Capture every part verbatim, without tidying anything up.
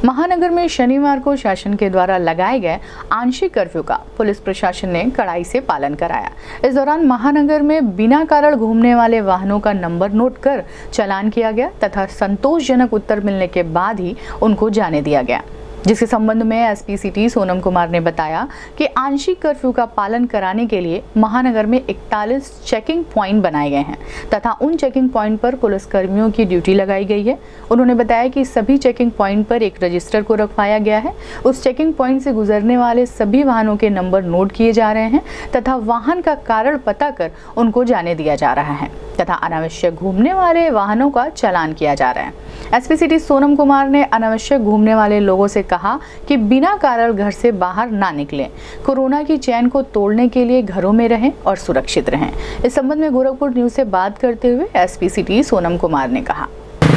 महानगर में शनिवार को शासन के द्वारा लगाए गए आंशिक कर्फ्यू का पुलिस प्रशासन ने कड़ाई से पालन कराया। इस दौरान महानगर में बिना कारण घूमने वाले वाहनों का नंबर नोट कर चालान किया गया तथा संतोषजनक उत्तर मिलने के बाद ही उनको जाने दिया गया, जिसके संबंध में एसपी सिटी सोनम कुमार ने बताया कि आंशिक कर्फ्यू का पालन कराने के लिए महानगर में इकतालीस चेकिंग पॉइंट बनाए गए हैं तथा उन चेकिंग पॉइंट पर पुलिस कर्मियों की ड्यूटी लगाई गई है। उन्होंने बताया कि सभी चेकिंग पॉइंट पर एक रजिस्टर को रखवाया गया है। उस चेकिंग पॉइंट से गुजरने वाले सभी वाहनों के नंबर नोट किए जा रहे हैं तथा वाहन का कारण पता कर उनको जाने दिया जा रहा है तथा अनावश्यक घूमने वाले वाहनों का चालान किया जा रहा है। एसपी सिटी सोनम कुमार ने अनावश्यक घूमने वाले लोगों से कहा कि बिना कारण घर से बाहर ना निकलें, कोरोना की चैन को तोड़ने के लिए घरों में रहें और सुरक्षित रहें। इस संबंध में गोरखपुर न्यूज से बात करते हुए एसपी सिटी सोनम कुमार ने कहा,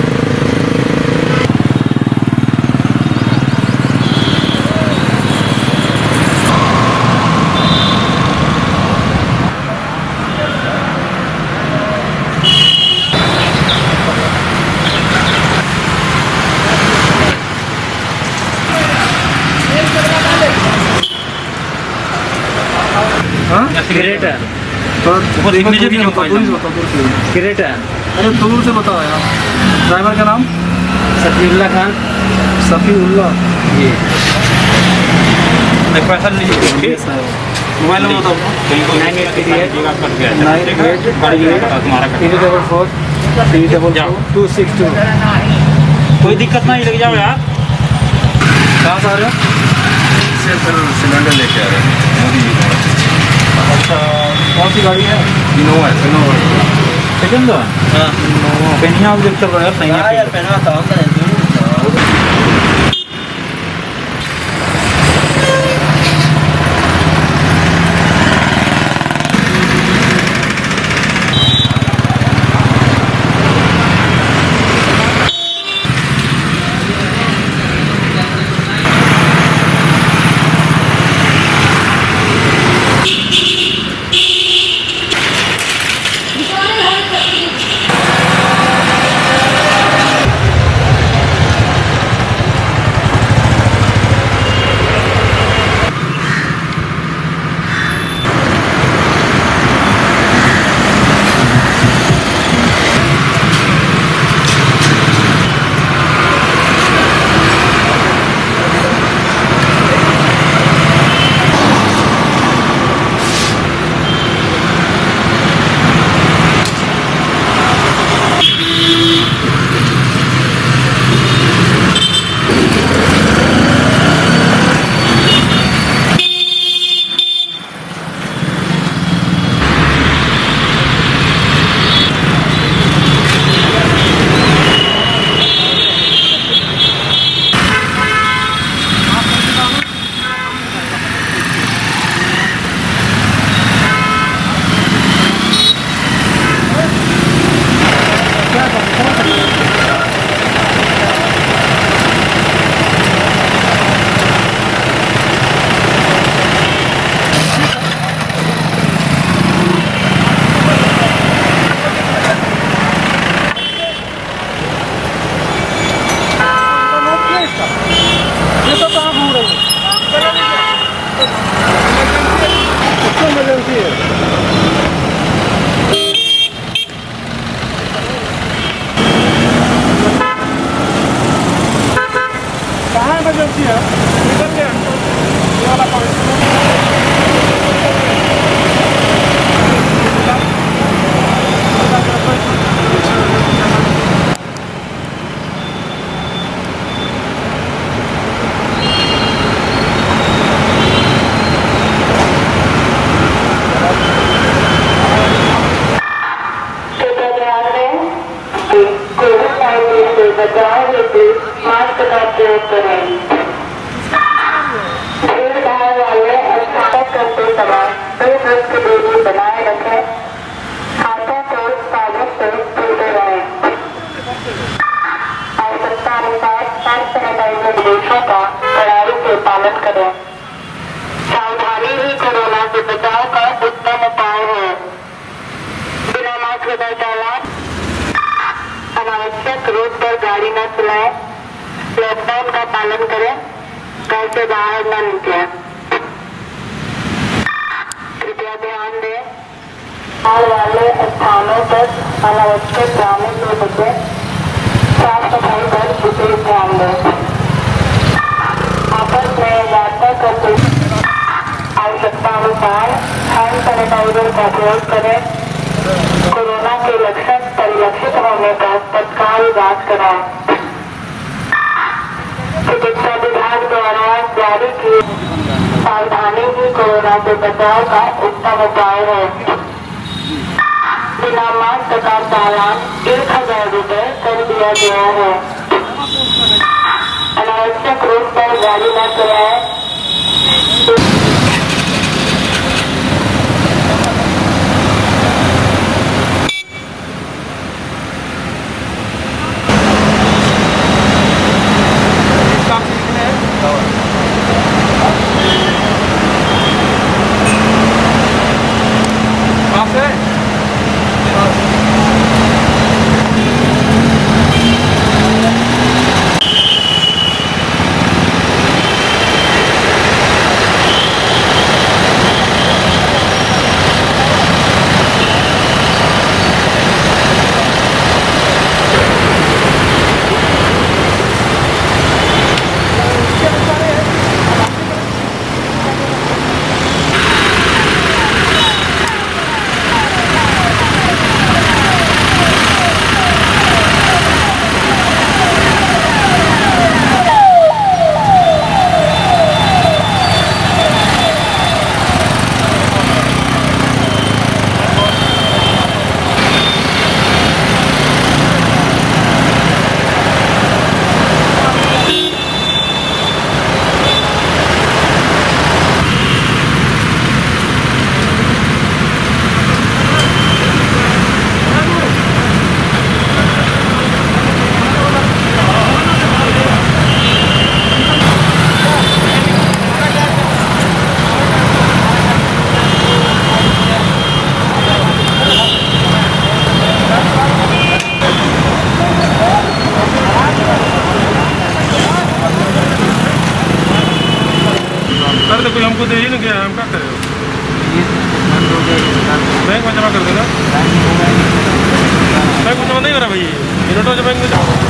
क्रेट है तो क्रेट है। अरे दूर से बताओ यार। ड्राइवर का नाम सफीउल्लाह खान। सफीउल्लाह जी। पैसा लीजिए। मोबाइल नंबर बताओ। Nine eight three eight nine eight तुम्हारा three double four three double two six two. कोई दिक्कत नहीं, लग जाओ यार। कहाँ से आ रहे हो? सिलेंडर लेके आ रहे हैं मोदी जी। अच्छा, कौन सी गाड़ी है? इनोवा है। इनोवा सेकंड है। हाँ, पेनिया आप जब चल रहा है सही है यार पहना था। कहाँ इमरजेंसी है? निकल के ये वाला पॉइंट। बचाव हेतु मास्क का प्रयोग करें। भीड़ भाड़ वाले स्थान करते समय दो गज की दूरी बनाए रखें। हाथों को साबुन से धोते रहें। आवश्यकता अनुसार हैंड सैनिटाइजर निर्देशों का कड़ाई से पालन करें। सावधानी ही कोरोना से बचाव का उत्तम उपाय है। बिना मास्क लगाए चालान, अनावश्यक रोड पर गाड़ी न चलाएं। लॉकडाउन का पालन करें, घर से बाहर न निकलें। कृपया ध्यान दें, भीड़ वाले स्थानों पर अनावश्यक जाने से बचें। साफ सफाई पर विशेष ध्यान दें। आपस में यात्रा करते आवश्यकता अनुसार हैंड सैनिटाइजर का प्रयोग करें। कोरोना के लक्षण परिलक्षित होने पर तत्काल जांच कराएं। चिकित्सा विभाग द्वारा जारी की सावधानी ही कोरोना से बचाव का उत्तम उपाय है। बिना मास्क का चालान एक हजार रुपये कर दिया गया है। अनावश्यक रूप पर गाड़ी न चलाएं। तो कोई हमको दे ही नहीं गया, हम क्या करें? बैंक में जमा कर देना। बैंक में जमा नहीं करा भाई, मिनटों से बैंक में जमा।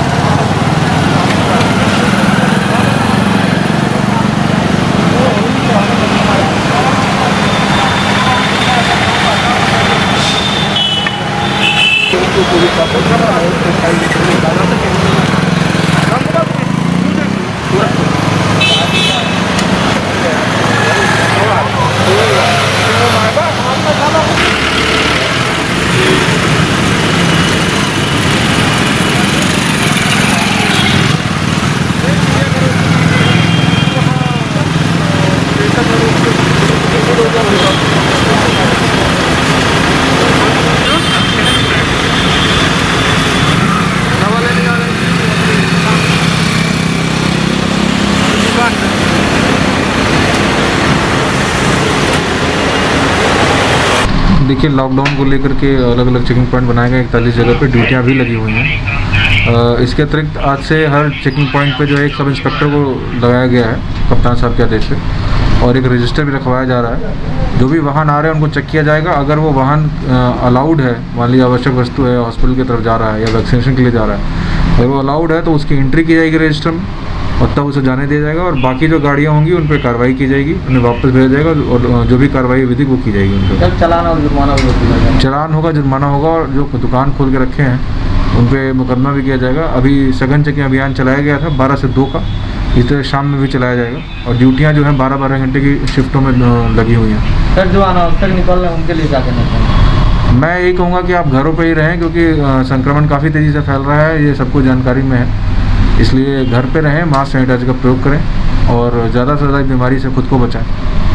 देखिए, लॉकडाउन को लेकर के अलग अलग चेकिंग पॉइंट बनाए गए, इकतालीस जगह पे ड्यूटियाँ भी लगी हुई हैं। इसके अतिरिक्त आज से हर चेकिंग पॉइंट पे जो है एक सब इंस्पेक्टर को लगाया गया है कप्तान साहब के आदेश से, और एक रजिस्टर भी रखवाया जा रहा है। जो भी वाहन आ रहे हैं उनको चेक किया जाएगा। अगर वो वाहन अलाउड है, मान लीजिए आवश्यक वस्तु है, हॉस्पिटल की तरफ जा रहा है या वैक्सीनेशन के लिए जा रहा है, अगर वो अलाउड है तो उसकी एंट्री की जाएगी रजिस्टर में और तब उसे जाने दिया जाएगा। और बाकी जो गाड़ियाँ होंगी उन पर कार्रवाई की जाएगी, उन्हें वापस भेजा जाएगा और जो भी कार्रवाई विधिक वो की जाएगी। उनको चलान और जुर्माना चलान होगा, जुर्माना होगा, और जो दुकान खोल के रखे हैं उन पर मुकदमा भी किया जाएगा। अभी सघन चेकिंग अभियान चलाया गया था बारह से दो का, इस तरह शाम में भी चलाया जाएगा। और ड्यूटियाँ जो हैं बारह बारह घंटे की शिफ्टों में लगी हुई हैं। सर, जो अनावश्यक निकल रहे हैं उनके लिए क्या कहना चाहिए? मैं यही कहूँगा कि आप घरों पर ही रहें, क्योंकि संक्रमण काफ़ी तेज़ी से फैल रहा है, ये सबको जानकारी में है। इसलिए घर पे रहें, मास्क सैनिटाइजर का प्रयोग करें और ज़्यादा से ज़्यादा बीमारी से खुद को बचाएं।